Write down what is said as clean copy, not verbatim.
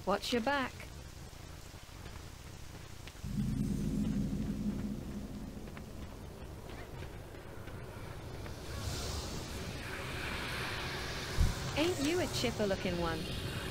Watch your back. Ain't you a chipper-looking one?